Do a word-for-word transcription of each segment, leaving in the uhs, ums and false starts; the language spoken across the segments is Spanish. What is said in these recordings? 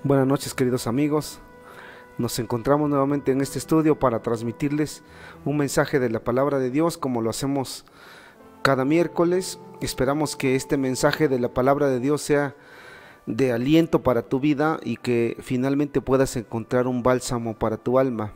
Buenas noches, queridos amigos. Nos encontramos nuevamente en este estudio para transmitirles un mensaje de la palabra de Dios, como lo hacemos cada miércoles. Esperamos que este mensaje de la palabra de Dios sea de aliento para tu vida y que finalmente puedas encontrar un bálsamo para tu alma.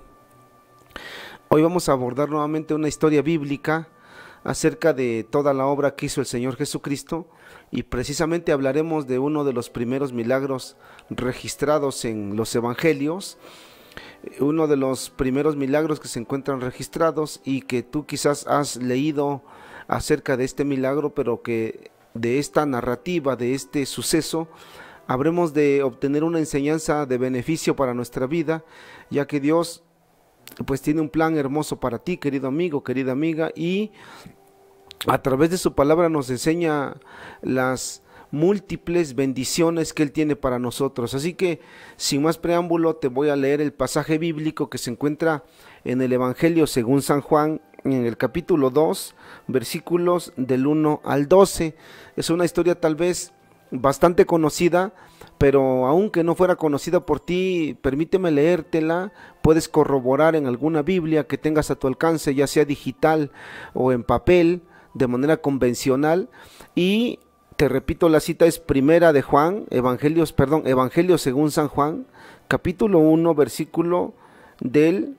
Hoy vamos a abordar nuevamente una historia bíblica acerca de toda la obra que hizo el Señor Jesucristo, y precisamente hablaremos de uno de los primeros milagros registrados en los evangelios, uno de los primeros milagros que se encuentran registrados y que tú quizás has leído acerca de este milagro, pero que de esta narrativa, de este suceso, habremos de obtener una enseñanza de beneficio para nuestra vida, ya que Dios pues tiene un plan hermoso para ti, querido amigo, querida amiga, y a través de su palabra nos enseña las múltiples bendiciones que Él tiene para nosotros. Así que, sin más preámbulo, te voy a leer el pasaje bíblico que se encuentra en el Evangelio según San Juan, en el capítulo dos, versículos del uno al doce. Es una historia tal vez bastante conocida, pero aunque no fuera conocida por ti, permíteme leértela. Puedes corroborar en alguna Biblia que tengas a tu alcance, ya sea digital o en papel, de manera convencional. Y te repito, la cita es primera de Juan, Evangelios, perdón, Evangelio según San Juan, capítulo uno, versículo del,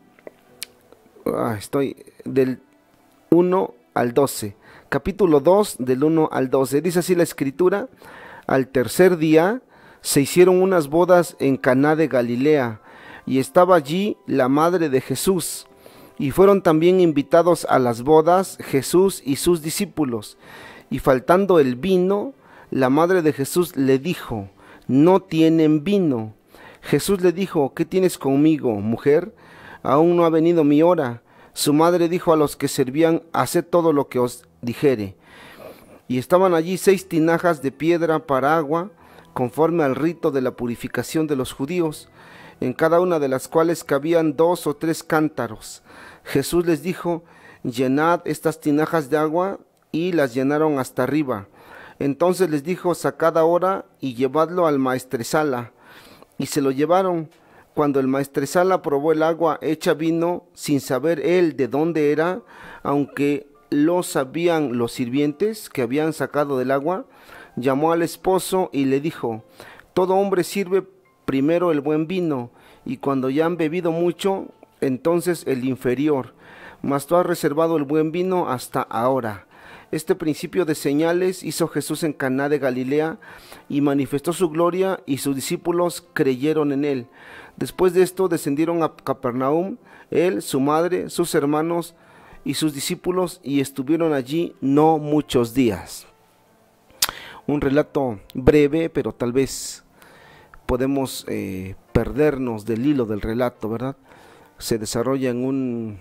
ah, estoy, del uno al doce, capítulo dos, del uno al doce. Dice así la escritura: al tercer día se hicieron unas bodas en Caná de Galilea, y estaba allí la madre de Jesús, y fueron también invitados a las bodas Jesús y sus discípulos. Y faltando el vino, la madre de Jesús le dijo: no tienen vino. Jesús le dijo: ¿qué tienes conmigo, mujer? Aún no ha venido mi hora. Su madre dijo a los que servían: haced todo lo que os dijere. Y estaban allí seis tinajas de piedra para agua, conforme al rito de la purificación de los judíos, en cada una de las cuales cabían dos o tres cántaros. Jesús les dijo: llenad estas tinajas de agua, y las llenaron hasta arriba. Entonces les dijo: sacad ahora y llevadlo al maestresala. Y se lo llevaron. Cuando el maestresala probó el agua hecha vino, sin saber él de dónde era, aunque lo sabían los sirvientes que habían sacado del agua, llamó al esposo y le dijo: todo hombre sirve primero el buen vino, y cuando ya han bebido mucho, entonces el inferior, mas tú has reservado el buen vino hasta ahora. Este principio de señales hizo Jesús en Caná de Galilea, y manifestó su gloria, y sus discípulos creyeron en él. Después de esto descendieron a Capernaum, él, su madre, sus hermanos y sus discípulos, y estuvieron allí no muchos días. Un relato breve, pero tal vez podemos eh, perdernos del hilo del relato, ¿verdad? Se desarrolla en un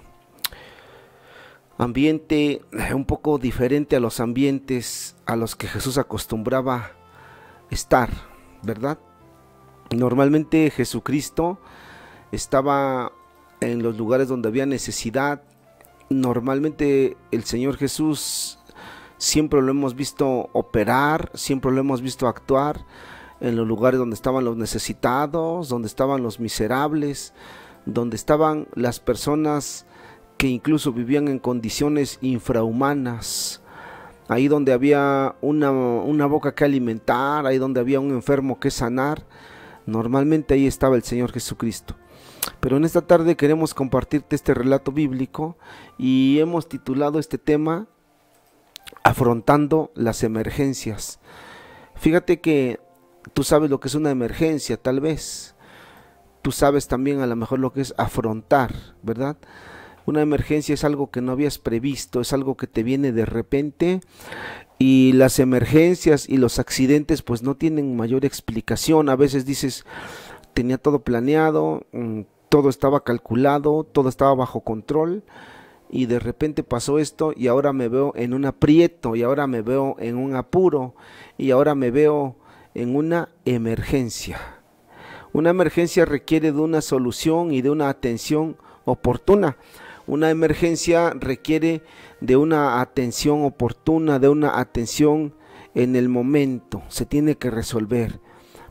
ambiente un poco diferente a los ambientes a los que Jesús acostumbraba estar, ¿verdad? Normalmente Jesucristo estaba en los lugares donde había necesidad. Normalmente el Señor Jesús siempre lo hemos visto operar, siempre lo hemos visto actuar en los lugares donde estaban los necesitados, donde estaban los miserables, donde estaban las personas que incluso vivían en condiciones infrahumanas, ahí donde había una, una boca que alimentar, ahí donde había un enfermo que sanar. Normalmente ahí estaba el Señor Jesucristo. Pero en esta tarde queremos compartirte este relato bíblico, y hemos titulado este tema Afrontando las emergencias. Fíjate que tú sabes lo que es una emergencia, tal vez. Tú sabes también a lo mejor lo que es afrontar, ¿verdad? Una emergencia es algo que no habías previsto, es algo que te viene de repente, y las emergencias y los accidentes pues no tienen mayor explicación. A veces dices: tenía todo planeado, todo estaba calculado, todo estaba bajo control, y de repente pasó esto, y ahora me veo en un aprieto, y ahora me veo en un apuro, y ahora me veo en una emergencia. Una emergencia requiere de una solución y de una atención oportuna. Una emergencia requiere de una atención oportuna, de una atención en el momento. Se tiene que resolver.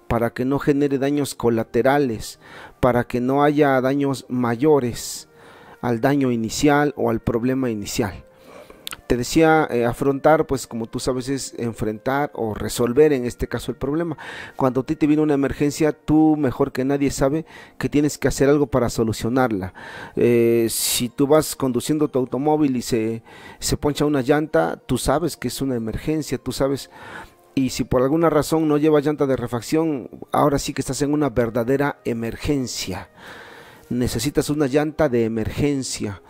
para que no genere daños colaterales, para que no haya daños mayores al daño inicial o al problema inicial. Te decía, eh, afrontar, pues como tú sabes, es enfrentar o resolver en este caso el problema. Cuando a ti te viene una emergencia, tú mejor que nadie sabe que tienes que hacer algo para solucionarla. Eh, si tú vas conduciendo tu automóvil y se, se poncha una llanta, tú sabes que es una emergencia, tú sabes. Y si por alguna razón no lleva llanta de refacción, ahora sí que estás en una verdadera emergencia. Necesitas una llanta de emergencia.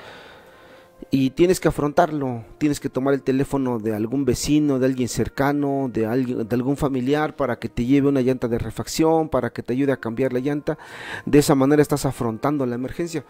Y tienes que afrontarlo, tienes que tomar el teléfono de algún vecino, de alguien cercano, de, alguien, de algún familiar para que te lleve una llanta de refacción, para que te ayude a cambiar la llanta. De esa manera estás afrontando la emergencia.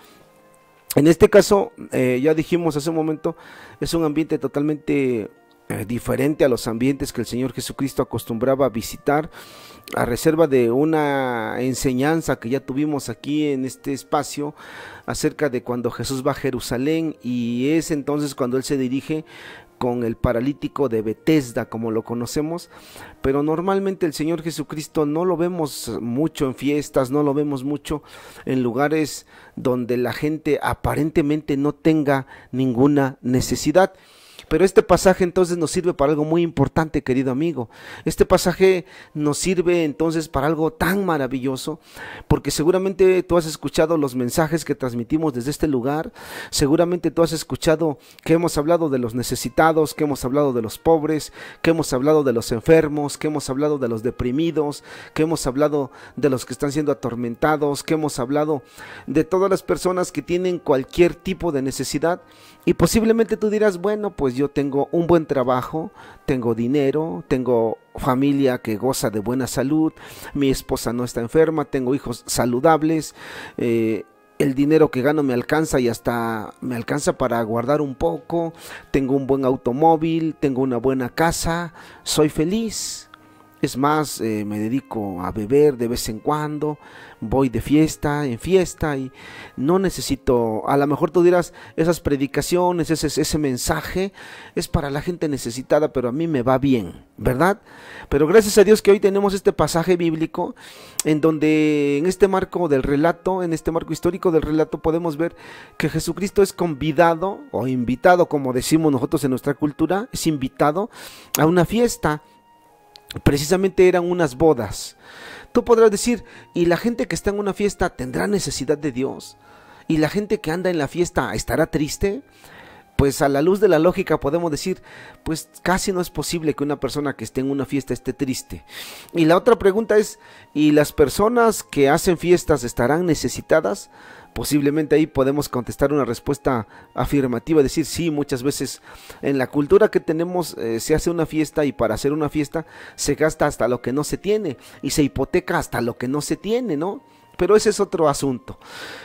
En este caso, eh, ya dijimos hace un momento, es un ambiente totalmente eh, diferente a los ambientes que el Señor Jesucristo acostumbraba a visitar, a reserva de una enseñanza que ya tuvimos aquí en este espacio acerca de cuando Jesús va a Jerusalén, y es entonces cuando Él se dirige con el paralítico de Betesda, como lo conocemos. Pero normalmente el Señor Jesucristo no lo vemos mucho en fiestas, no lo vemos mucho en lugares donde la gente aparentemente no tenga ninguna necesidad. Pero este pasaje entonces nos sirve para algo muy importante, querido amigo. Este pasaje nos sirve entonces para algo tan maravilloso, porque seguramente tú has escuchado los mensajes que transmitimos desde este lugar, seguramente tú has escuchado que hemos hablado de los necesitados, que hemos hablado de los pobres, que hemos hablado de los enfermos, que hemos hablado de los deprimidos, que hemos hablado de los que están siendo atormentados, que hemos hablado de todas las personas que tienen cualquier tipo de necesidad. Y posiblemente tú dirás, bueno, pues yo tengo un buen trabajo, tengo dinero, tengo familia que goza de buena salud, mi esposa no está enferma, tengo hijos saludables, eh, el dinero que gano me alcanza y hasta me alcanza para guardar un poco, tengo un buen automóvil, tengo una buena casa, soy feliz. Es más, eh, me dedico a beber de vez en cuando, voy de fiesta en fiesta y no necesito, a lo mejor tú dirás, esas predicaciones, ese, ese mensaje es para la gente necesitada, pero a mí me va bien, ¿verdad? Pero gracias a Dios que hoy tenemos este pasaje bíblico en donde en este marco del relato, en este marco histórico del relato, podemos ver que Jesucristo es convidado o invitado, como decimos nosotros en nuestra cultura, es invitado a una fiesta. Precisamente eran unas bodas. Tú podrás decir, ¿y la gente que está en una fiesta tendrá necesidad de Dios? ¿Y la gente que anda en la fiesta estará triste? Pues a la luz de la lógica podemos decir, pues casi no es posible que una persona que esté en una fiesta esté triste. Y la otra pregunta es, ¿y las personas que hacen fiestas estarán necesitadas? Posiblemente ahí podemos contestar una respuesta afirmativa, decir sí, muchas veces en la cultura que tenemos eh, se hace una fiesta y para hacer una fiesta se gasta hasta lo que no se tiene y se hipoteca hasta lo que no se tiene, ¿no? Pero ese es otro asunto.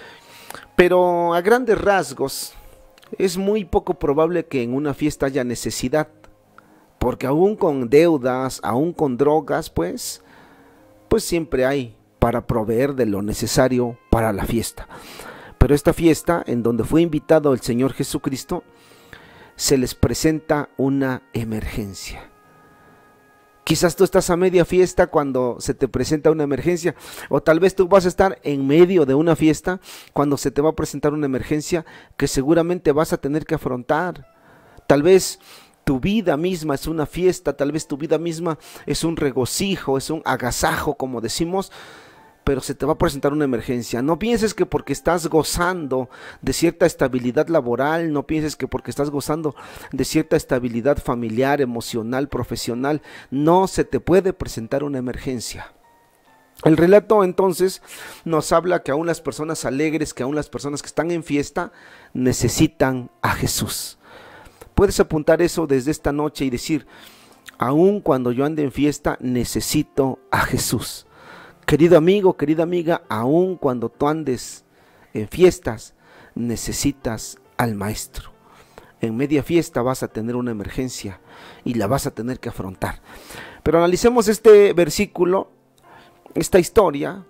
Pero a grandes rasgos es muy poco probable que en una fiesta haya necesidad, porque aún con deudas, aún con drogas, pues, pues siempre hay para proveer de lo necesario para la fiesta. Pero esta fiesta, en donde fue invitado el Señor Jesucristo, se les presenta una emergencia. Quizás tú estás a media fiesta cuando se te presenta una emergencia, o tal vez tú vas a estar en medio de una fiesta cuando se te va a presentar una emergencia que seguramente vas a tener que afrontar. Tal vez tu vida misma es una fiesta, tal vez tu vida misma es un regocijo, es un agasajo, como decimos, pero se te va a presentar una emergencia. No pienses que porque estás gozando de cierta estabilidad laboral, no pienses que porque estás gozando de cierta estabilidad familiar, emocional, profesional, no se te puede presentar una emergencia. El relato entonces nos habla que aún las personas alegres, que aún las personas que están en fiesta, necesitan a Jesús. Puedes apuntar eso desde esta noche y decir, aún cuando yo ande en fiesta, necesito a Jesús. Querido amigo, querida amiga, aun cuando tú andes en fiestas, necesitas al Maestro. En media fiesta vas a tener una emergencia y la vas a tener que afrontar. Pero analicemos este versículo, esta historia.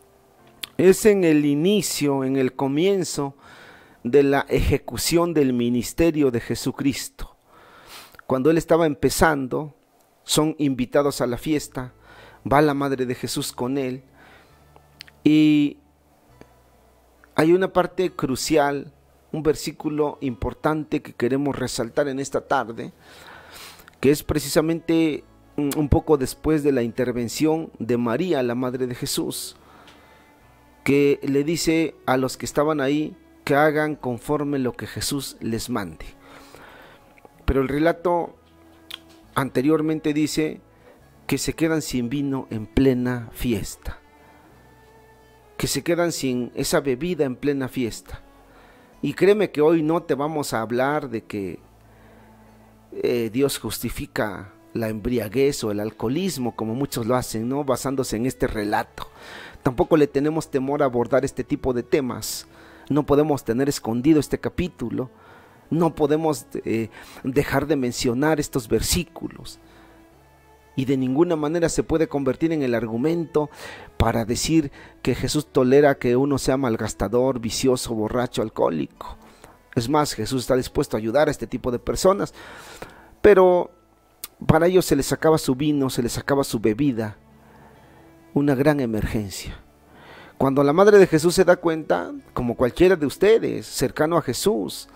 Es en el inicio, en el comienzo de la ejecución del ministerio de Jesucristo. Cuando Él estaba empezando, son invitados a la fiesta. va la madre de Jesús con él, y hay una parte crucial, un versículo importante que queremos resaltar en esta tarde, que es precisamente un poco después de la intervención de María, la madre de Jesús, que le dice a los que estaban ahí que hagan conforme lo que Jesús les mande. Pero el relato anteriormente dice que se quedan sin vino en plena fiesta, que se quedan sin esa bebida en plena fiesta. Y créeme que hoy no te vamos a hablar de que eh, Dios justifica la embriaguez o el alcoholismo, como muchos lo hacen, ¿no?, basándose en este relato. Tampoco le tenemos temor a abordar este tipo de temas. No podemos tener escondido este capítulo. No podemos eh, dejar de mencionar estos versículos. Y de ninguna manera se puede convertir en el argumento para decir que Jesús tolera que uno sea malgastador, vicioso, borracho, alcohólico. Es más, Jesús está dispuesto a ayudar a este tipo de personas, pero para ellos se les sacaba su vino, se les sacaba su bebida. Una gran emergencia. Cuando la madre de Jesús se da cuenta, como cualquiera de ustedes, cercano a Jesús,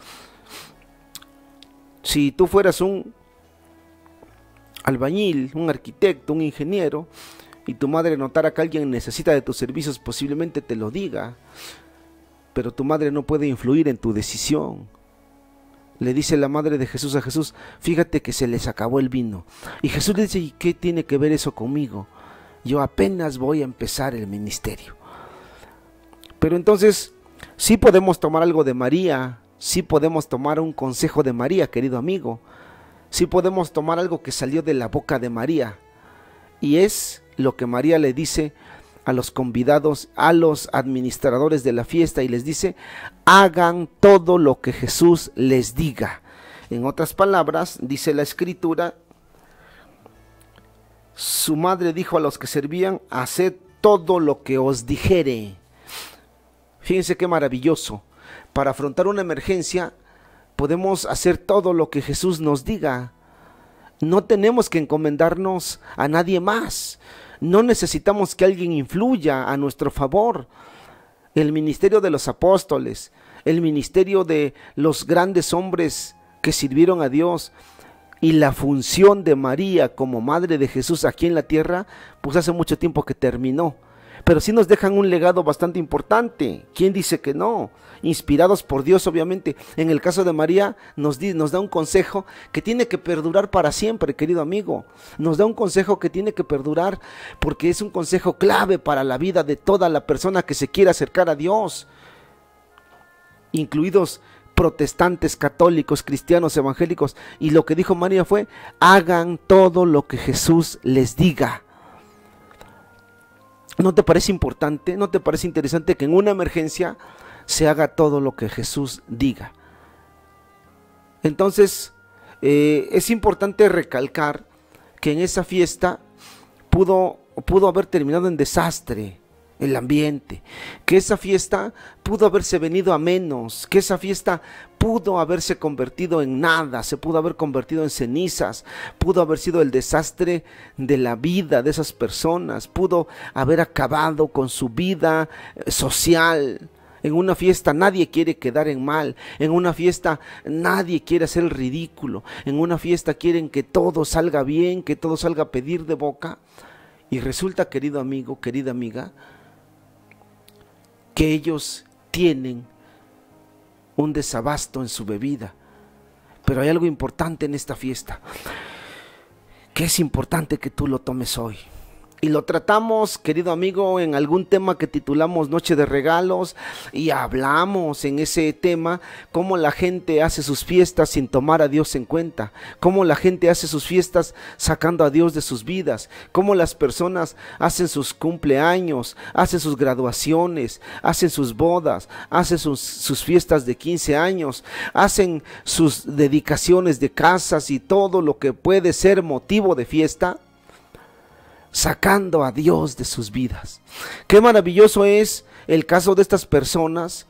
si tú fueras un albañil, un arquitecto, un ingeniero, y tu madre notara que alguien necesita de tus servicios, posiblemente te lo diga, pero tu madre no puede influir en tu decisión. Le dice la madre de Jesús a Jesús: fíjate que se les acabó el vino. Y Jesús le dice: ¿y qué tiene que ver eso conmigo? Yo apenas voy a empezar el ministerio. Pero entonces sí podemos tomar algo de María, sí podemos tomar un consejo de María, querido amigo. Sí podemos tomar algo que salió de la boca de María, y es lo que María le dice a los convidados, a los administradores de la fiesta, y les dice: hagan todo lo que Jesús les diga. En otras palabras, dice la escritura, su madre dijo a los que servían: haced todo lo que os dijere. Fíjense qué maravilloso. Para afrontar una emergencia podemos hacer todo lo que Jesús nos diga. No tenemos que encomendarnos a nadie más. No necesitamos que alguien influya a nuestro favor. El ministerio de los apóstoles, el ministerio de los grandes hombres que sirvieron a Dios, y la función de María como madre de Jesús aquí en la tierra, pues hace mucho tiempo que terminó. Pero sí nos dejan un legado bastante importante. ¿Quién dice que no? Inspirados por Dios, obviamente. En el caso de María, nos, di, nos da un consejo que tiene que perdurar para siempre, querido amigo. Nos da un consejo que tiene que perdurar, porque es un consejo clave para la vida de toda la persona que se quiera acercar a Dios, incluidos protestantes, católicos, cristianos, evangélicos. Y lo que dijo María fue: hagan todo lo que Jesús les diga. ¿No te parece importante? ¿No te parece interesante que en una emergencia se haga todo lo que Jesús diga? Entonces, eh, es importante recalcar que en esa fiesta pudo, pudo haber terminado en desastre el ambiente, que esa fiesta pudo haberse venido a menos, que esa fiesta pudo haberse convertido en nada, se pudo haber convertido en cenizas, pudo haber sido el desastre de la vida de esas personas, pudo haber acabado con su vida social. En una fiesta nadie quiere quedar en mal, en una fiesta nadie quiere hacer el ridículo, en una fiesta quieren que todo salga bien, que todo salga a pedir de boca. Y resulta, querido amigo, querida amiga, que ellos tienen un desabasto en su bebida. Pero hay algo importante en esta fiesta, que es importante que tú lo tomes hoy. Y lo tratamos, querido amigo, en algún tema que titulamos Noche de Regalos, y hablamos en ese tema cómo la gente hace sus fiestas sin tomar a Dios en cuenta, cómo la gente hace sus fiestas sacando a Dios de sus vidas, cómo las personas hacen sus cumpleaños, hacen sus graduaciones, hacen sus bodas, hacen sus, sus fiestas de quince años, hacen sus dedicaciones de casas y todo lo que puede ser motivo de fiesta, sacando a Dios de sus vidas. Qué maravilloso es el caso de estas personas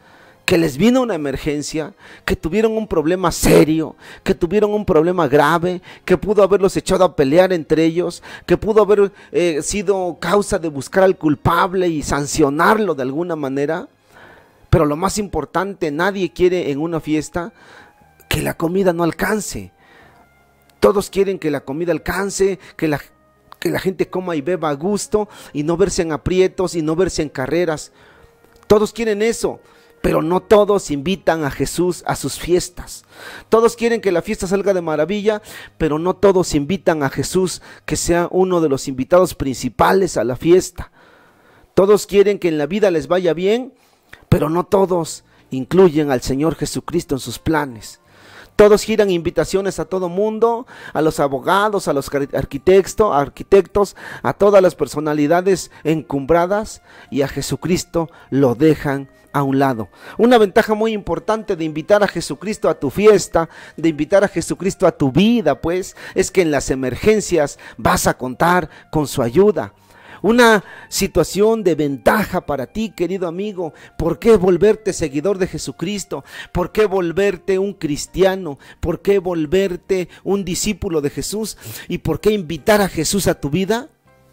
que les vino una emergencia, que tuvieron un problema serio, que tuvieron un problema grave, que pudo haberlos echado a pelear entre ellos, que pudo haber eh, sido causa de buscar al culpable y sancionarlo de alguna manera. Pero lo más importante, nadie quiere en una fiesta que la comida no alcance. Todos quieren que la comida alcance, que la, que la gente coma y beba a gusto y no verse en aprietos y no verse en carreras. Todos quieren eso. Pero no todos invitan a Jesús a sus fiestas. Todos quieren que la fiesta salga de maravilla, pero no todos invitan a Jesús que sea uno de los invitados principales a la fiesta. Todos quieren que en la vida les vaya bien, pero no todos incluyen al Señor Jesucristo en sus planes. Todos giran invitaciones a todo mundo, a los abogados, a los arquitectos, arquitectos, a todas las personalidades encumbradas, y a Jesucristo lo dejan a un lado. Una ventaja muy importante de invitar a Jesucristo a tu fiesta, de invitar a Jesucristo a tu vida, pues, es que en las emergencias vas a contar con su ayuda. Una situación de ventaja para ti, querido amigo. ¿Por qué volverte seguidor de Jesucristo? ¿Por qué volverte un cristiano? ¿Por qué volverte un discípulo de Jesús? ¿Y por qué invitar a Jesús a tu vida?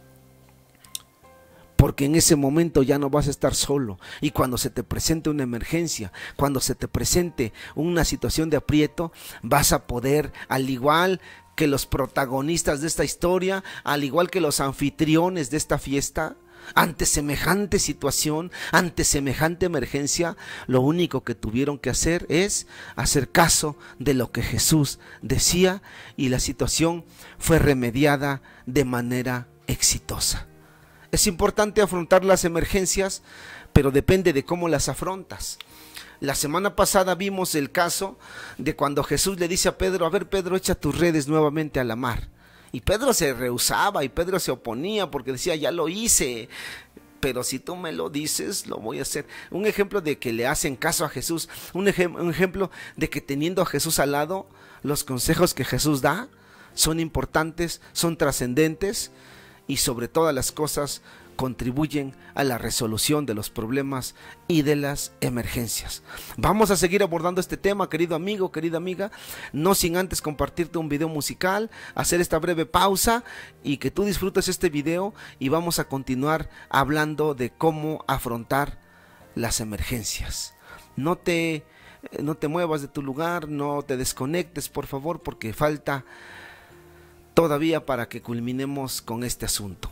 Porque en ese momento ya no vas a estar solo. Y cuando se te presente una emergencia, cuando se te presente una situación de aprieto, vas a poder, al igual que los protagonistas de esta historia, al igual que los anfitriones de esta fiesta, ante semejante situación, ante semejante emergencia, lo único que tuvieron que hacer es hacer caso de lo que Jesús decía, y la situación fue remediada de manera exitosa. Es importante afrontar las emergencias, pero depende de cómo las afrontas. La semana pasada vimos el caso de cuando Jesús le dice a Pedro: a ver, Pedro, echa tus redes nuevamente a la mar. Y Pedro se rehusaba y Pedro se oponía porque decía: ya lo hice, pero si tú me lo dices, lo voy a hacer. Un ejemplo de que le hacen caso a Jesús, un, ejem un ejemplo de que teniendo a Jesús al lado, los consejos que Jesús da son importantes, son trascendentes, y sobre todas las cosas contribuyen a la resolución de los problemas y de las emergencias. Vamos a seguir abordando este tema, querido amigo, querida amiga, no sin antes compartirte un video musical, hacer esta breve pausa y que tú disfrutes este video, y vamos a continuar hablando de cómo afrontar las emergencias. No te, no te muevas de tu lugar, no te desconectes, por favor, porque falta todavía para que culminemos con este asunto.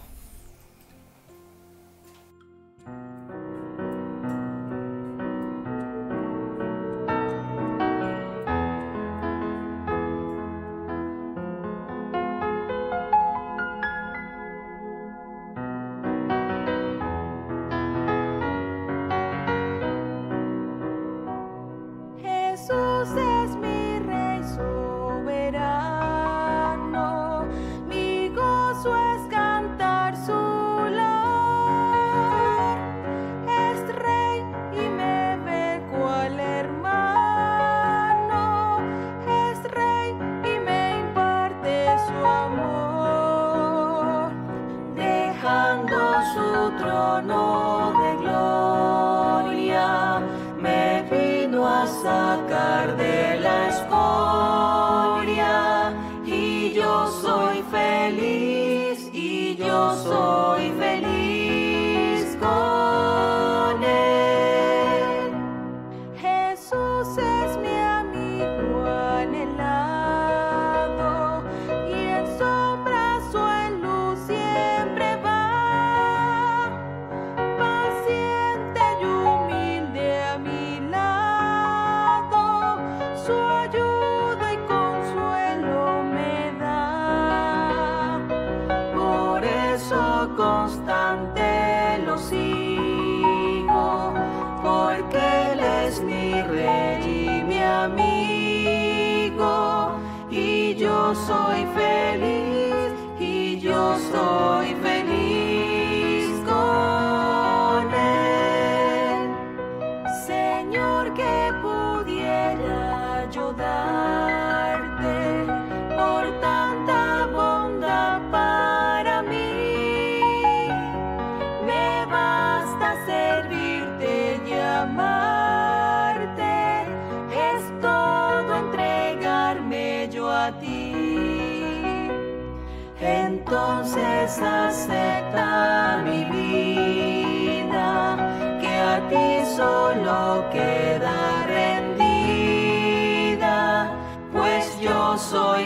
Jesús es mi Rey soberano, mi gozo es cantar su loor. Es Rey y me ve cual hermano, es Rey y me imparte su amor, dejando su trono de gloria, me vino a sacar de la escoria, y yo soy feliz, y yo soy feliz con él. Jesús es mi amigo anhelado, y en sombras o en luz siempre va, paciente y humilde a mi lado, su ayuda y consuelo me da. Por eso constante lo sigo, porque Él es mi Rey y mi amigo, y yo soy feliz, y yo soy feliz con Él. Señor, que pudiera yo darte por tanta bondad para mí, me basta servirte y amarte, a ti. Entonces acepta mi vida, que a ti solo queda rendida, pues yo soy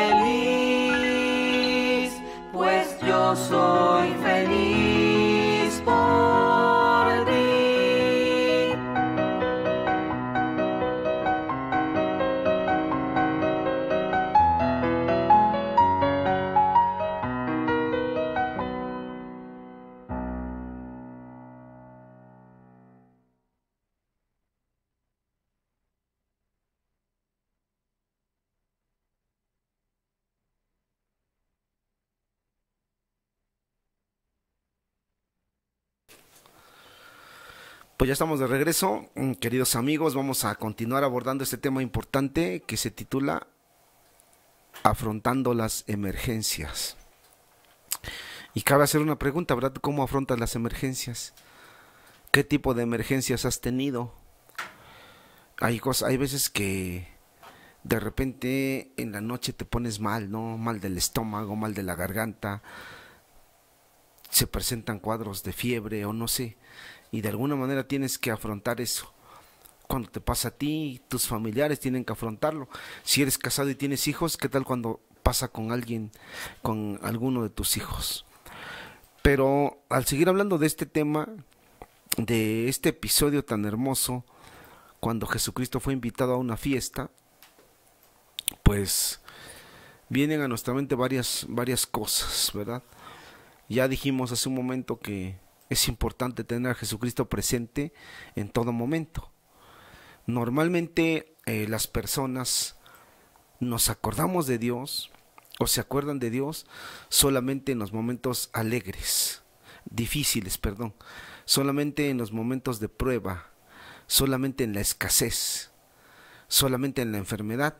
feliz, pues yo soy feliz por ti. Pues ya estamos de regreso, queridos amigos. Vamos a continuar abordando este tema importante que se titula Afrontando las emergencias. Y cabe hacer una pregunta, ¿verdad? ¿Cómo afrontas las emergencias? ¿Qué tipo de emergencias has tenido? Hay cosas, hay veces que de repente en la noche te pones mal, ¿no? Mal del estómago, mal de la garganta. Se presentan cuadros de fiebre o no sé. Y de alguna manera tienes que afrontar eso. Cuando te pasa a ti, tus familiares tienen que afrontarlo. Si eres casado y tienes hijos, ¿qué tal cuando pasa con alguien, con alguno de tus hijos? Pero al seguir hablando de este tema, de este episodio tan hermoso, cuando Jesucristo fue invitado a una fiesta, pues vienen a nuestra mente varias, varias cosas, ¿verdad? Ya dijimos hace un momento que es importante tener a Jesucristo presente en todo momento. Normalmente eh, las personas nos acordamos de Dios o se acuerdan de Dios solamente en los momentos alegres, difíciles, perdón, solamente en los momentos de prueba, solamente en la escasez, solamente en la enfermedad.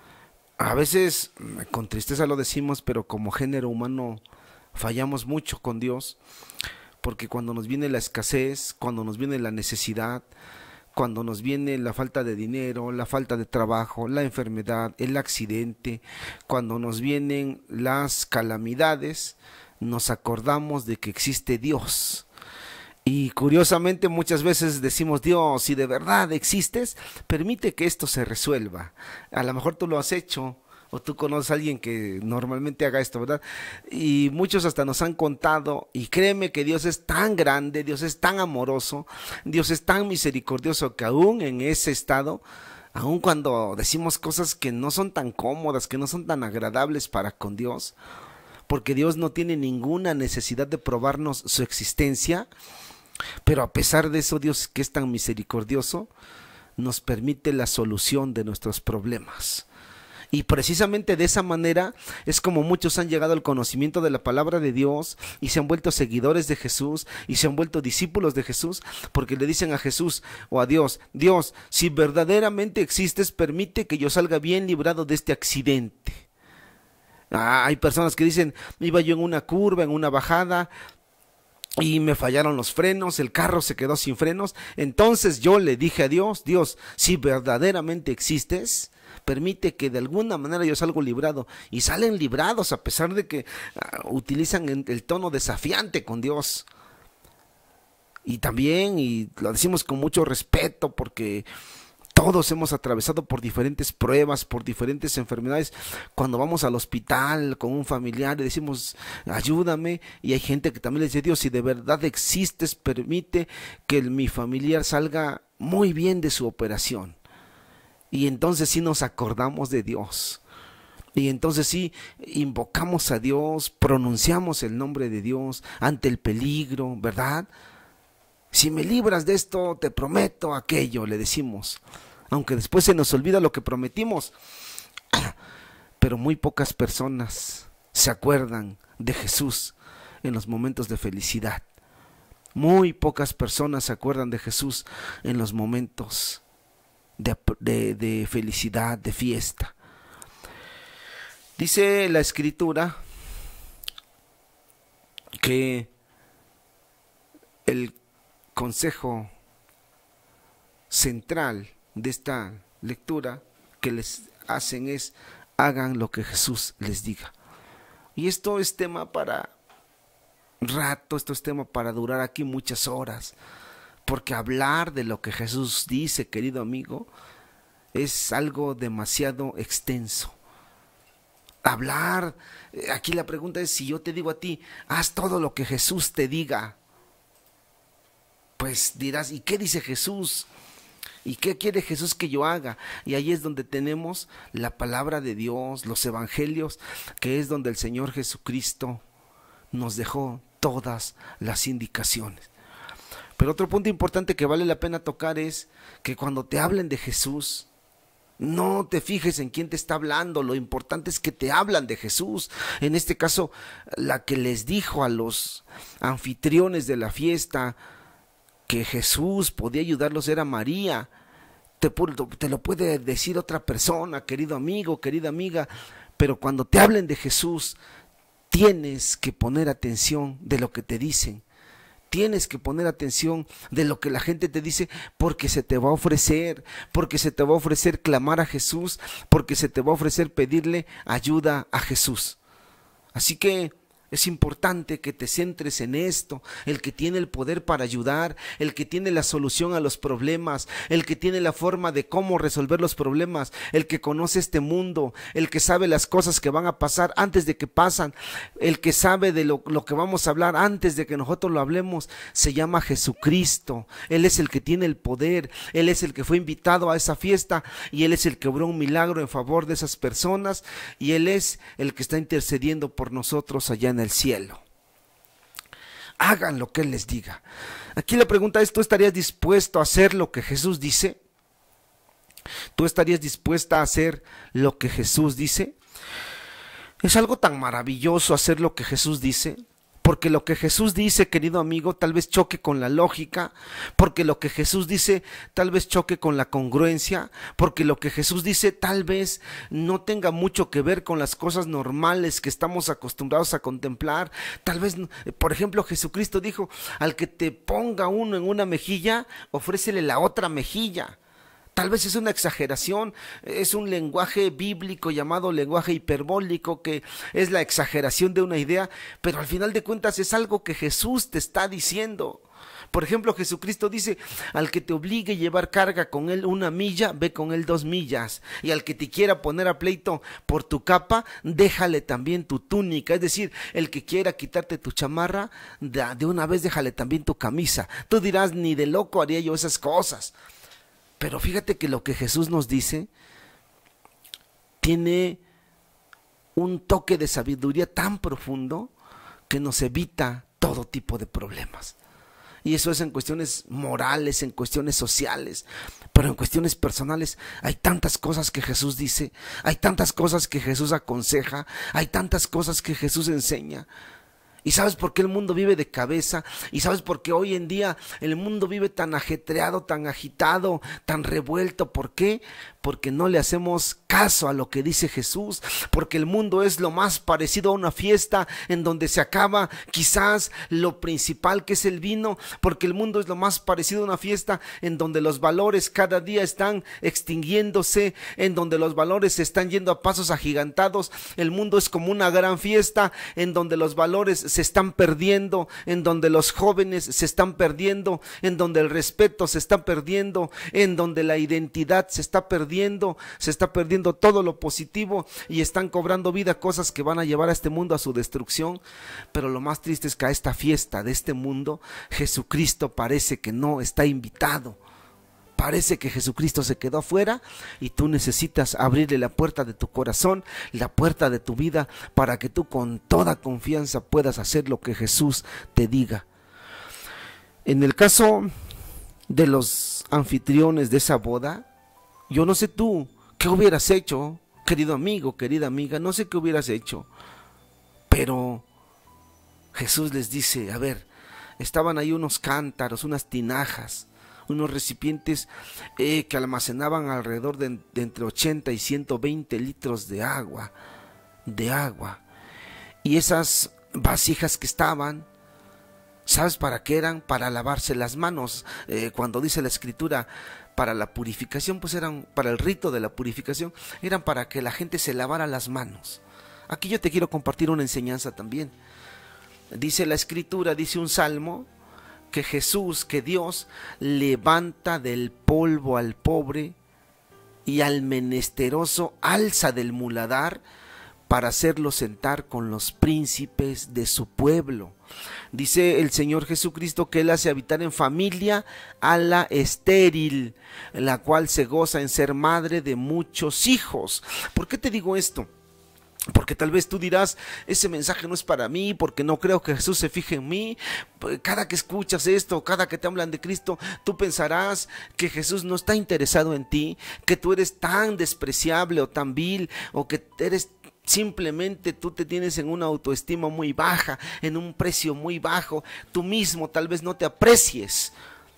A veces con tristeza lo decimos, pero como género humano fallamos mucho con Dios. Porque cuando nos viene la escasez, cuando nos viene la necesidad, cuando nos viene la falta de dinero, la falta de trabajo, la enfermedad, el accidente, cuando nos vienen las calamidades, nos acordamos de que existe Dios. Y curiosamente muchas veces decimos: Dios, si de verdad existes, permite que esto se resuelva. A lo mejor tú lo has hecho, o tú conoces a alguien que normalmente haga esto, ¿verdad? Y muchos hasta nos han contado, y créeme que Dios es tan grande, Dios es tan amoroso, Dios es tan misericordioso, que aún en ese estado, aún cuando decimos cosas que no son tan cómodas, que no son tan agradables para con Dios, porque Dios no tiene ninguna necesidad de probarnos su existencia, pero a pesar de eso, Dios, que es tan misericordioso, nos permite la solución de nuestros problemas. Y precisamente de esa manera es como muchos han llegado al conocimiento de la palabra de Dios y se han vuelto seguidores de Jesús y se han vuelto discípulos de Jesús, porque le dicen a Jesús o a Dios: Dios, si verdaderamente existes, permite que yo salga bien librado de este accidente. Ah, hay personas que dicen: iba yo en una curva, en una bajada, y me fallaron los frenos, el carro se quedó sin frenos. Entonces yo le dije a Dios: Dios, si verdaderamente existes, permite que de alguna manera yo salgo librado. Y salen librados a pesar de que uh, utilizan el tono desafiante con Dios. Y también, y lo decimos con mucho respeto, porque todos hemos atravesado por diferentes pruebas, por diferentes enfermedades. Cuando vamos al hospital con un familiar y decimos: ayúdame, y hay gente que también le dice: Dios, si de verdad existes, permite que el, mi familiar salga muy bien de su operación. Y entonces sí nos acordamos de Dios. Y entonces sí invocamos a Dios, pronunciamos el nombre de Dios ante el peligro, ¿verdad? Si me libras de esto, te prometo aquello, le decimos. Aunque después se nos olvida lo que prometimos. Pero muy pocas personas se acuerdan de Jesús en los momentos de felicidad. Muy pocas personas se acuerdan de Jesús en los momentos De, de, de felicidad, de fiesta. Dice la Escritura que el consejo central de esta lectura que les hacen es: hagan lo que Jesús les diga. Y esto es tema para rato, esto es tema para durar aquí muchas horas, porque hablar de lo que Jesús dice, querido amigo, es algo demasiado extenso. Hablar, aquí la pregunta es, si yo te digo a ti, haz todo lo que Jesús te diga, pues dirás, ¿y qué dice Jesús? ¿Y qué quiere Jesús que yo haga? Y ahí es donde tenemos la palabra de Dios, los evangelios, que es donde el Señor Jesucristo nos dejó todas las indicaciones. Pero otro punto importante que vale la pena tocar es que cuando te hablen de Jesús, no te fijes en quién te está hablando, lo importante es que te hablan de Jesús. En este caso, la que les dijo a los anfitriones de la fiesta que Jesús podía ayudarlos era María. Te, te lo puede decir otra persona, querido amigo, querida amiga, pero cuando te hablen de Jesús, tienes que poner atención de lo que te dicen. Tienes que poner atención de lo que la gente te dice, porque se te va a ofrecer, porque se te va a ofrecer clamar a Jesús, porque se te va a ofrecer pedirle ayuda a Jesús. Así que es importante que te centres en esto, el que tiene el poder para ayudar, el que tiene la solución a los problemas, el que tiene la forma de cómo resolver los problemas, el que conoce este mundo, el que sabe las cosas que van a pasar antes de que pasan, el que sabe de lo, lo que vamos a hablar antes de que nosotros lo hablemos, se llama Jesucristo. Él es el que tiene el poder, Él es el que fue invitado a esa fiesta y Él es el que obró un milagro en favor de esas personas y Él es el que está intercediendo por nosotros allá en el cielo. Hagan lo que Él les diga. Aquí la pregunta es, ¿tú estarías dispuesto a hacer lo que Jesús dice? ¿Tú estarías dispuesta a hacer lo que Jesús dice? Es algo tan maravilloso hacer lo que Jesús dice, porque lo que Jesús dice, querido amigo, tal vez choque con la lógica, porque lo que Jesús dice tal vez choque con la congruencia, porque lo que Jesús dice tal vez no tenga mucho que ver con las cosas normales que estamos acostumbrados a contemplar. Tal vez, por ejemplo, Jesucristo dijo, al que te ponga uno en una mejilla, ofrécele la otra mejilla. Tal vez es una exageración, es un lenguaje bíblico llamado lenguaje hiperbólico, que es la exageración de una idea, pero al final de cuentas es algo que Jesús te está diciendo. Por ejemplo, Jesucristo dice, al que te obligue a llevar carga con él una milla, ve con él dos millas, y al que te quiera poner a pleito por tu capa, déjale también tu túnica. Es decir, el que quiera quitarte tu chamarra, de una vez déjale también tu camisa. Tú dirás, ni de loco haría yo esas cosas. Pero fíjate que lo que Jesús nos dice tiene un toque de sabiduría tan profundo que nos evita todo tipo de problemas. Y eso es en cuestiones morales, en cuestiones sociales, pero en cuestiones personales hay tantas cosas que Jesús dice, hay tantas cosas que Jesús aconseja, hay tantas cosas que Jesús enseña. ¿Y sabes por qué el mundo vive de cabeza? ¿Y sabes por qué hoy en día el mundo vive tan ajetreado, tan agitado, tan revuelto? ¿Por qué? Porque no le hacemos caso a lo que dice Jesús, porque el mundo es lo más parecido a una fiesta en donde se acaba quizás lo principal, que es el vino, porque el mundo es lo más parecido a una fiesta en donde los valores cada día están extinguiéndose, en donde los valores se están yendo a pasos agigantados. El mundo es como una gran fiesta en donde los valores se están perdiendo, en donde los jóvenes se están perdiendo, en donde el respeto se está perdiendo, en donde la identidad se está perdiendo, se está perdiendo todo lo positivo y están cobrando vida cosas que van a llevar a este mundo a su destrucción. Pero lo más triste es que a esta fiesta de este mundo Jesucristo parece que no está invitado. Parece que Jesucristo se quedó afuera y tú necesitas abrirle la puerta de tu corazón, la puerta de tu vida, para que tú con toda confianza puedas hacer lo que Jesús te diga. En el caso de los anfitriones de esa boda, yo no sé tú qué hubieras hecho, querido amigo, querida amiga, no sé qué hubieras hecho, pero Jesús les dice, a ver, estaban ahí unos cántaros, unas tinajas, unos recipientes eh, que almacenaban alrededor de, de entre ochenta y ciento veinte litros de agua, de agua. Y esas vasijas que estaban, ¿sabes para qué eran? Para lavarse las manos. Eh, cuando dice la Escritura, para la purificación, pues eran para el rito de la purificación, eran para que la gente se lavara las manos. Aquí yo te quiero compartir una enseñanza también. Dice la escritura, dice un salmo, que Jesús, que Dios levanta del polvo al pobre y al menesteroso alza del muladar para hacerlo sentar con los príncipes de su pueblo. Dice el Señor Jesucristo que Él hace habitar en familia a la estéril, la cual se goza en ser madre de muchos hijos. ¿Por qué te digo esto? Porque tal vez tú dirás, ese mensaje no es para mí, porque no creo que Jesús se fije en mí. Cada que escuchas esto, cada que te hablan de Cristo, tú pensarás que Jesús no está interesado en ti, que tú eres tan despreciable o tan vil, o que eres simplemente tú te tienes en una autoestima muy baja, en un precio muy bajo, tú mismo tal vez no te aprecies.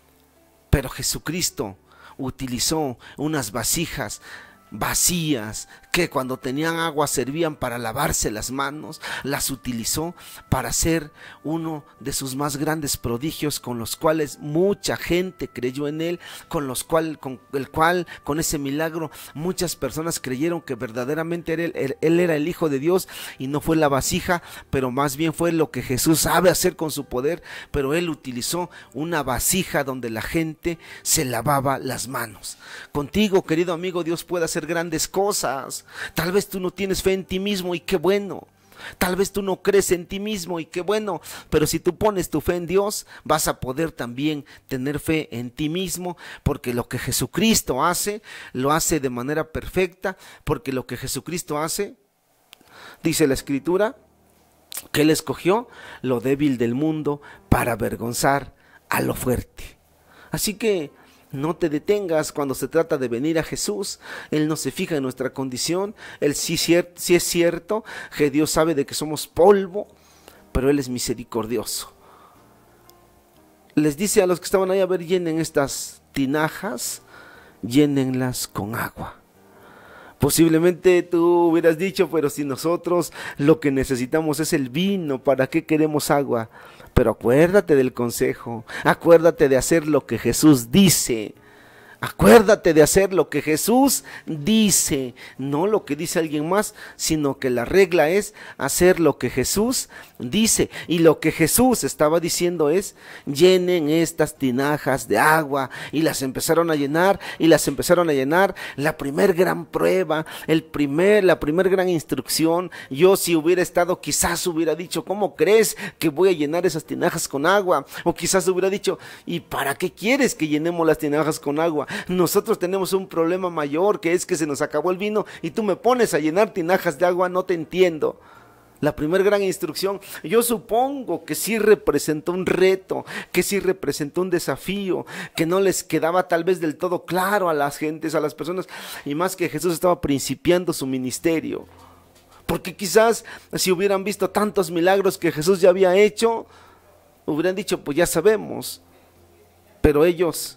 Pero Jesucristo utilizó unas vasijas vacías que cuando tenían agua servían para lavarse las manos, las utilizó para hacer uno de sus más grandes prodigios, con los cuales mucha gente creyó en él, con los cual, con el cual, con ese milagro, muchas personas creyeron que verdaderamente él, él, él era el Hijo de Dios, y no fue la vasija, pero más bien fue lo que Jesús sabe hacer con su poder. Pero él utilizó una vasija donde la gente se lavaba las manos. Contigo, querido amigo, Dios puede hacer grandes cosas. Tal vez tú no tienes fe en ti mismo, y qué bueno. Tal vez tú no crees en ti mismo, y qué bueno. Pero si tú pones tu fe en Dios, vas a poder también tener fe en ti mismo, porque lo que Jesucristo hace, lo hace de manera perfecta. Porque lo que Jesucristo hace, dice la Escritura, que Él escogió lo débil del mundo para avergonzar a lo fuerte. Así que no te detengas cuando se trata de venir a Jesús. Él no se fija en nuestra condición. Él sí, cier- sí es cierto que Dios sabe de que somos polvo, pero Él es misericordioso. Les dice a los que estaban ahí, a ver, llenen estas tinajas, llénenlas con agua. Posiblemente tú hubieras dicho, pero si nosotros lo que necesitamos es el vino, ¿para qué queremos agua? Pero acuérdate del consejo, acuérdate de hacer lo que Jesús dice. Acuérdate de hacer lo que Jesús dice, no lo que dice alguien más, sino que la regla es hacer lo que Jesús dice. Y lo que Jesús estaba diciendo es: llenen estas tinajas de agua. Y las empezaron a llenar, y las empezaron a llenar. La primer gran prueba, el primer, la primer gran instrucción. Yo, si hubiera estado, quizás hubiera dicho: ¿cómo crees que voy a llenar esas tinajas con agua? O quizás hubiera dicho: ¿y para qué quieres que llenemos las tinajas con agua? Nosotros tenemos un problema mayor, que es que se nos acabó el vino y tú me pones a llenar tinajas de agua. No te entiendo. La primera gran instrucción, yo supongo que sí representó un reto, que sí representó un desafío, que no les quedaba tal vez del todo claro a las gentes, a las personas, y más que Jesús estaba principiando su ministerio. Porque quizás si hubieran visto tantos milagros que Jesús ya había hecho, hubieran dicho: pues ya sabemos. Pero ellos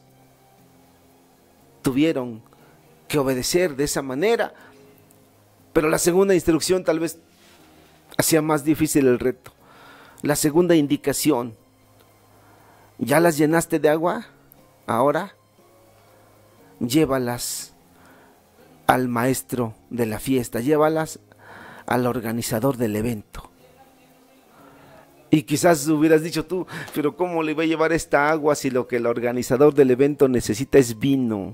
tuvieron que obedecer de esa manera. Pero la segunda instrucción tal vez hacía más difícil el reto. La segunda indicación: ¿ya las llenaste de agua? Ahora llévalas al maestro de la fiesta, llévalas al organizador del evento. Y quizás hubieras dicho tú: pero ¿cómo le voy a llevar esta agua si lo que el organizador del evento necesita es vino?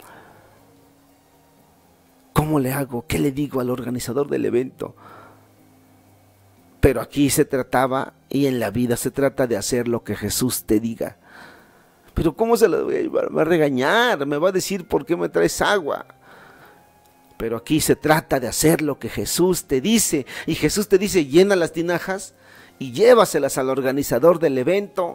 ¿Cómo le hago? ¿Qué le digo al organizador del evento? Pero aquí se trataba, y en la vida se trata, de hacer lo que Jesús te diga. Pero ¿cómo se lo voy a llevar? Me va a regañar, me va a decir: ¿por qué me traes agua? Pero aquí se trata de hacer lo que Jesús te dice. Y Jesús te dice: llena las tinajas y llévaselas al organizador del evento.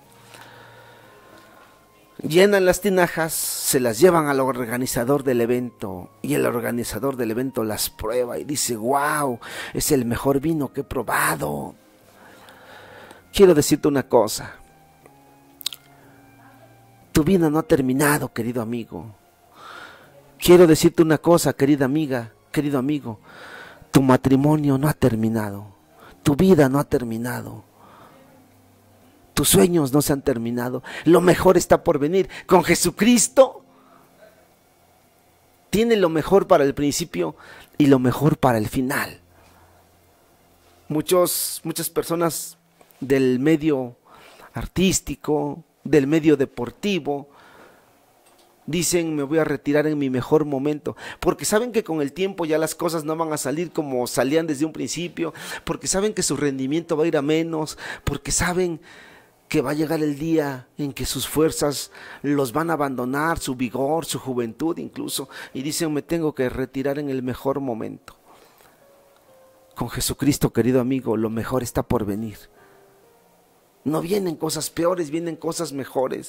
Llenan las tinajas, se las llevan al organizador del evento, y el organizador del evento las prueba y dice: wow, es el mejor vino que he probado. Quiero decirte una cosa: tu vida no ha terminado, querido amigo. Quiero decirte una cosa, querida amiga, querido amigo: tu matrimonio no ha terminado, tu vida no ha terminado. Tus sueños no se han terminado. Lo mejor está por venir. Con Jesucristo tiene lo mejor para el principio y lo mejor para el final. Muchos, muchas personas del medio artístico, del medio deportivo, dicen: me voy a retirar en mi mejor momento, porque saben que con el tiempo ya las cosas no van a salir como salían desde un principio, porque saben que su rendimiento va a ir a menos, porque saben que va a llegar el día en que sus fuerzas los van a abandonar, su vigor, su juventud incluso, y dicen: me tengo que retirar en el mejor momento. Con Jesucristo, querido amigo, lo mejor está por venir. No vienen cosas peores, vienen cosas mejores.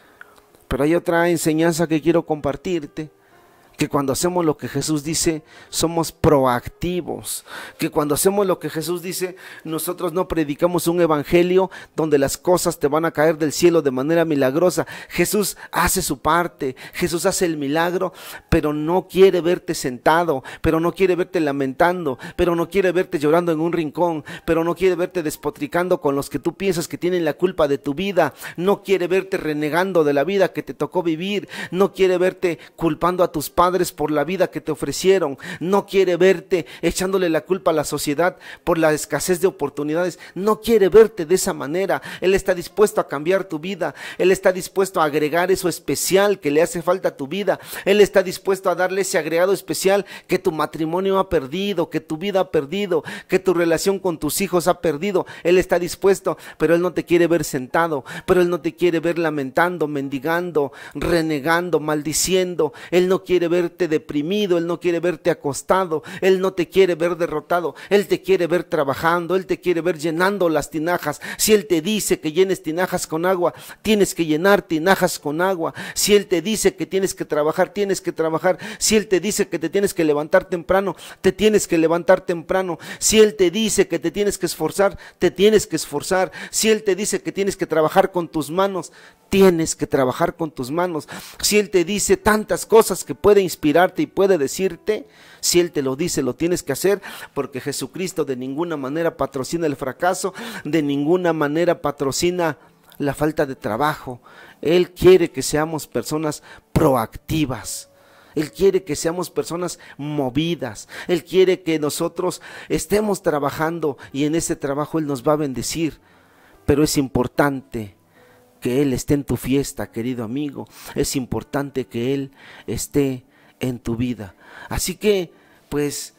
Pero hay otra enseñanza que quiero compartirte, que cuando hacemos lo que Jesús dice, somos proactivos, que cuando hacemos lo que Jesús dice, nosotros no predicamos un evangelio donde las cosas te van a caer del cielo de manera milagrosa. Jesús hace su parte, Jesús hace el milagro, pero no quiere verte sentado, pero no quiere verte lamentando, pero no quiere verte llorando en un rincón, pero no quiere verte despotricando con los que tú piensas que tienen la culpa de tu vida, no quiere verte renegando de la vida que te tocó vivir, no quiere verte culpando a tus padres por la vida que te ofrecieron, no quiere verte echándole la culpa a la sociedad por la escasez de oportunidades, no quiere verte de esa manera. Él está dispuesto a cambiar tu vida, Él está dispuesto a agregar eso especial que le hace falta a tu vida, Él está dispuesto a darle ese agregado especial que tu matrimonio ha perdido, que tu vida ha perdido, que tu relación con tus hijos ha perdido. Él está dispuesto, pero Él no te quiere ver sentado, pero Él no te quiere ver lamentando, mendigando, renegando, maldiciendo. Él no quiere verte deprimido, Él no quiere verte acostado, Él no te quiere ver derrotado, Él te quiere ver trabajando, Él te quiere ver llenando las tinajas. Si Él te dice que llenes tinajas con agua, tienes que llenar tinajas con agua. Si Él te dice que tienes que trabajar, tienes que trabajar. Si Él te dice que te tienes que levantar temprano, te tienes que levantar temprano. Si Él te dice que te tienes que esforzar, te tienes que esforzar. Si Él te dice que tienes que trabajar con tus manos, tienes que trabajar con tus manos. Si Él te dice tantas cosas que puede inspirarte y puede decirte, si Él te lo dice, lo tienes que hacer, porque Jesucristo de ninguna manera patrocina el fracaso, de ninguna manera patrocina la falta de trabajo. Él quiere que seamos personas proactivas. Él quiere que seamos personas movidas. Él quiere que nosotros estemos trabajando y en ese trabajo Él nos va a bendecir. Pero es importante que Él esté en tu fiesta, querido amigo. Es importante que Él esté en tu vida. Así que, pues,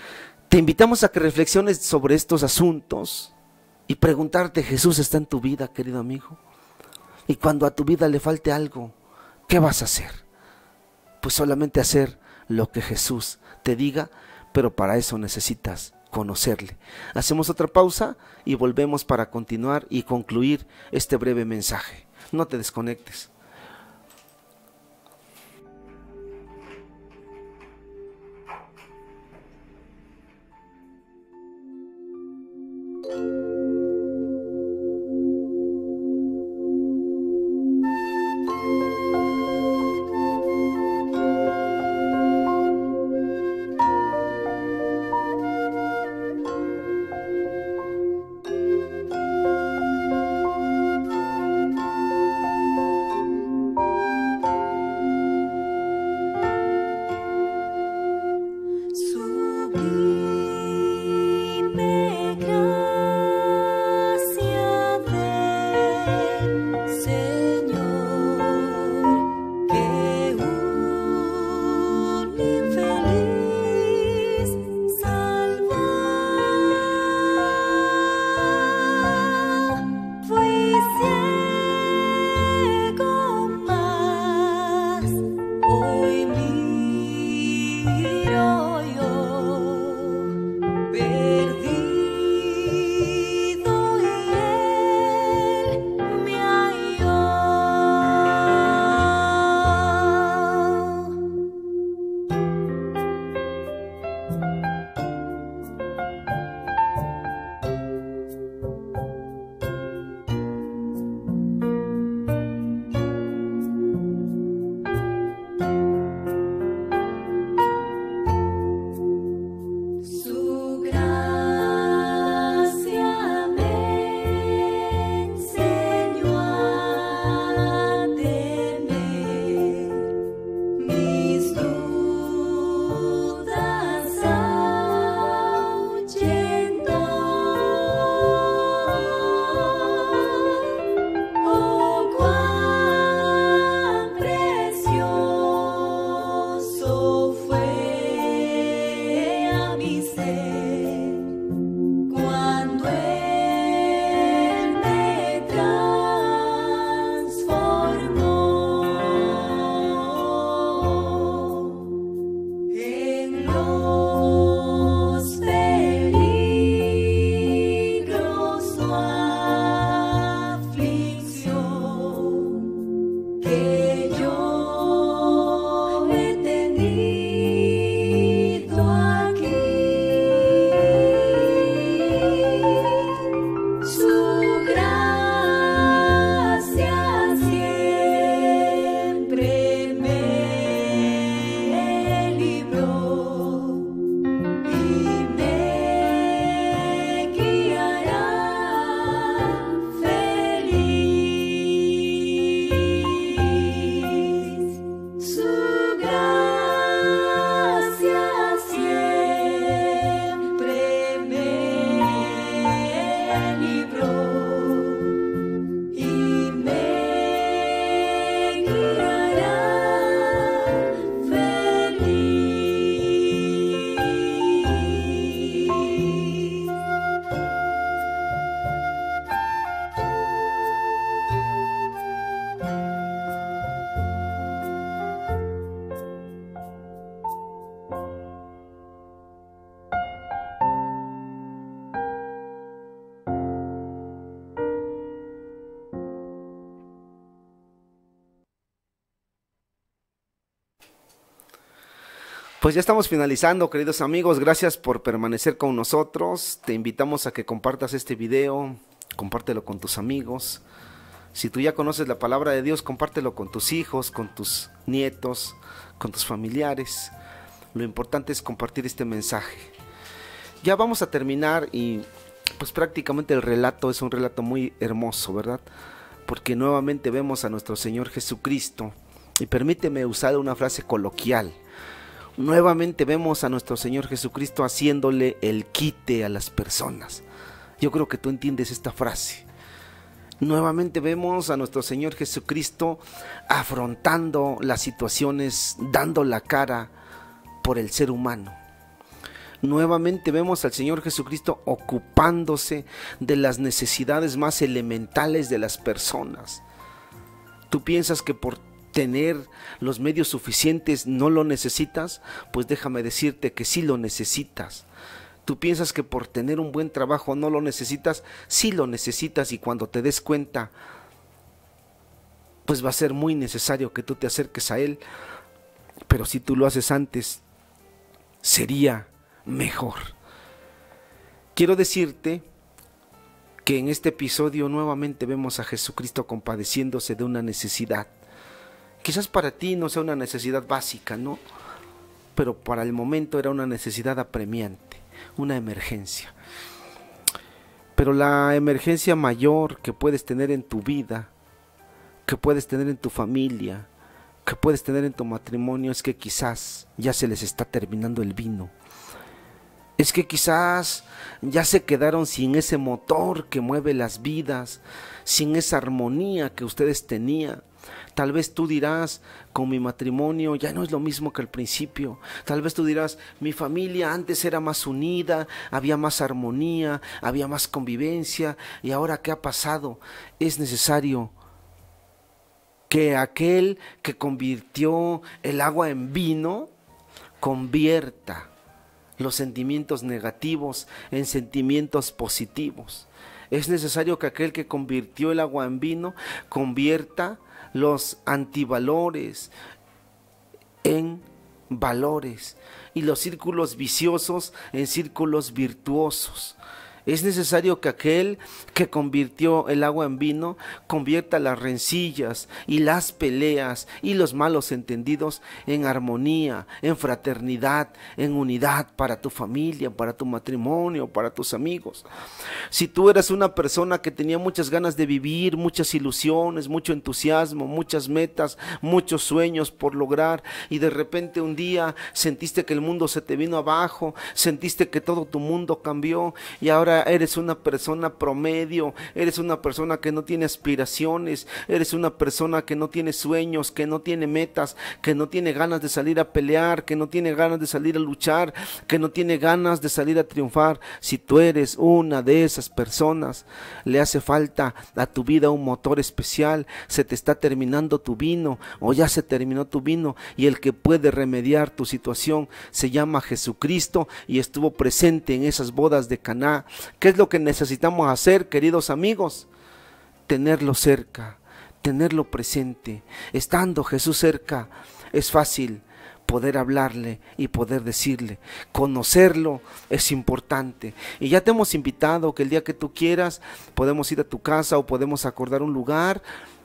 te invitamos a que reflexiones sobre estos asuntos y preguntarte: ¿Jesús está en tu vida, querido amigo? Y cuando a tu vida le falte algo, ¿qué vas a hacer? Pues solamente hacer lo que Jesús te diga, pero para eso necesitas conocerle. Hacemos otra pausa y volvemos para continuar y concluir este breve mensaje. No te desconectes. Hoy miro yo Pues ya estamos finalizando, queridos amigos. Gracias por permanecer con nosotros. Te invitamos a que compartas este video, compártelo con tus amigos. Si tú ya conoces la palabra de Dios, compártelo con tus hijos, con tus nietos, con tus familiares. Lo importante es compartir este mensaje. Ya vamos a terminar y pues prácticamente el relato es un relato muy hermoso, ¿verdad? Porque nuevamente vemos a nuestro Señor Jesucristo. Y permíteme usar una frase coloquial. Nuevamente vemos a nuestro Señor Jesucristo haciéndole el quite a las personas. Yo creo que tú entiendes esta frase. Nuevamente vemos a nuestro Señor Jesucristo afrontando las situaciones, dando la cara por el ser humano. Nuevamente vemos al Señor Jesucristo ocupándose de las necesidades más elementales de las personas. ¿Tú piensas que por tener los medios suficientes no lo necesitas? Pues déjame decirte que sí lo necesitas. Tú piensas que por tener un buen trabajo no lo necesitas, sí lo necesitas, y cuando te des cuenta, pues va a ser muy necesario que tú te acerques a Él, pero si tú lo haces antes, sería mejor. Quiero decirte que en este episodio nuevamente vemos a Jesucristo compadeciéndose de una necesidad. Quizás para ti no sea una necesidad básica, ¿no? Pero para el momento era una necesidad apremiante, una emergencia. Pero la emergencia mayor que puedes tener en tu vida, que puedes tener en tu familia, que puedes tener en tu matrimonio, es que quizás ya se les está terminando el vino. Es que quizás ya se quedaron sin ese motor que mueve las vidas, sin esa armonía que ustedes tenían. Tal vez tú dirás, con mi matrimonio ya no es lo mismo que al principio. Tal vez tú dirás, mi familia antes era más unida, había más armonía, había más convivencia, y ahora ¿qué ha pasado? Es necesario que aquel que convirtió el agua en vino, convierta los sentimientos negativos en sentimientos positivos. Es necesario que aquel que convirtió el agua en vino convierta los antivalores en valores y los círculos viciosos en círculos virtuosos. Es necesario que aquel que convirtió el agua en vino convierta las rencillas y las peleas y los malos entendidos en armonía, en fraternidad, en unidad para tu familia, para tu matrimonio, para tus amigos. Si tú eras una persona que tenía muchas ganas de vivir, muchas ilusiones, mucho entusiasmo, muchas metas, muchos sueños por lograr, y de repente un día sentiste que el mundo se te vino abajo, sentiste que todo tu mundo cambió y ahora eres una persona promedio, eres una persona que no tiene aspiraciones, eres una persona que no tiene sueños, que no tiene metas, que no tiene ganas de salir a pelear, que no tiene ganas de salir a luchar, que no tiene ganas de salir a triunfar. Si tú eres una de esas personas, le hace falta a tu vida un motor especial. Se te está terminando tu vino o ya se terminó tu vino, y el que puede remediar tu situación se llama Jesucristo y estuvo presente en esas bodas de Caná. ¿Qué es lo que necesitamos hacer, queridos amigos? Tenerlo cerca, tenerlo presente. Estando Jesús cerca, es fácil poder hablarle y poder decirle. Conocerlo es importante. Y ya te hemos invitado que el día que tú quieras podemos ir a tu casa o podemos acordar un lugar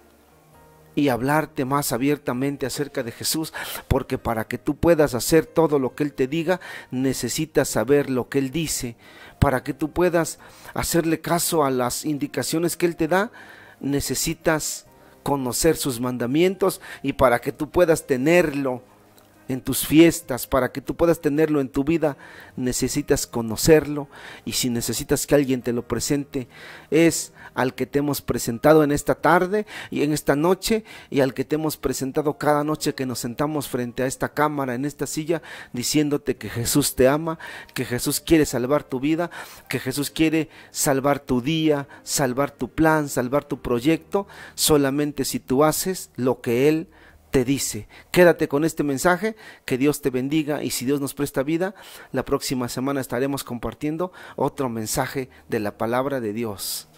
y hablarte más abiertamente acerca de Jesús, porque para que tú puedas hacer todo lo que Él te diga, necesitas saber lo que Él dice. Para que tú puedas hacerle caso a las indicaciones que Él te da, necesitas conocer sus mandamientos, y para que tú puedas tenerlo en tus fiestas, para que tú puedas tenerlo en tu vida, necesitas conocerlo. Y si necesitas que alguien te lo presente, es al que te hemos presentado en esta tarde y en esta noche, y al que te hemos presentado cada noche que nos sentamos frente a esta cámara, en esta silla, diciéndote que Jesús te ama, que Jesús quiere salvar tu vida, que Jesús quiere salvar tu día, salvar tu plan, salvar tu proyecto, solamente si tú haces lo que Él te dice. Quédate con este mensaje, que Dios te bendiga, y si Dios nos presta vida, la próxima semana estaremos compartiendo otro mensaje de la palabra de Dios.